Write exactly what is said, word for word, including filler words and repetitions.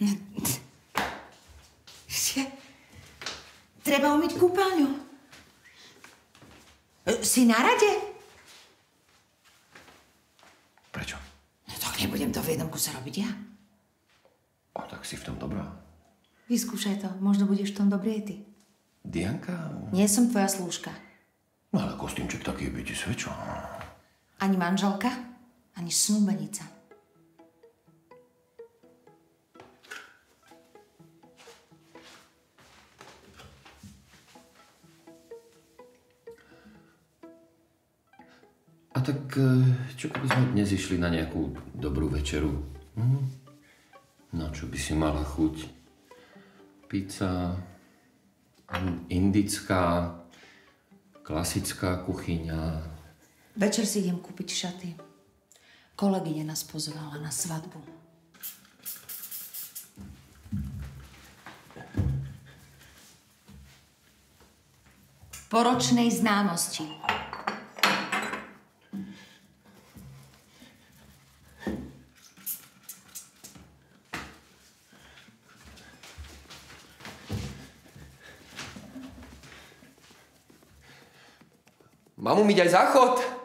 Treba umyť kúpeľňu. Si na rade? Prečo? No tak nebudem to v jednom kuse robiť ja. O, tak si v tom dobrá. Vyskúšaj to. Možno budeš v tom dobrý aj ty. Dianka? Nie som tvoja slúžka. No ale kostýmček taký by ti svedčil. Ani manželka, ani snúbenica. A tak, čo keby sme dnes išli na nejakú dobrú večeru? Hm? No, čo by si mala chuť? Pizza, indická, klasická kuchyňa. Večer si idem kúpiť šaty. Kolegyňa nás pozvala na svadbu. Po ročnej známosti. Mám umyť aj záchod?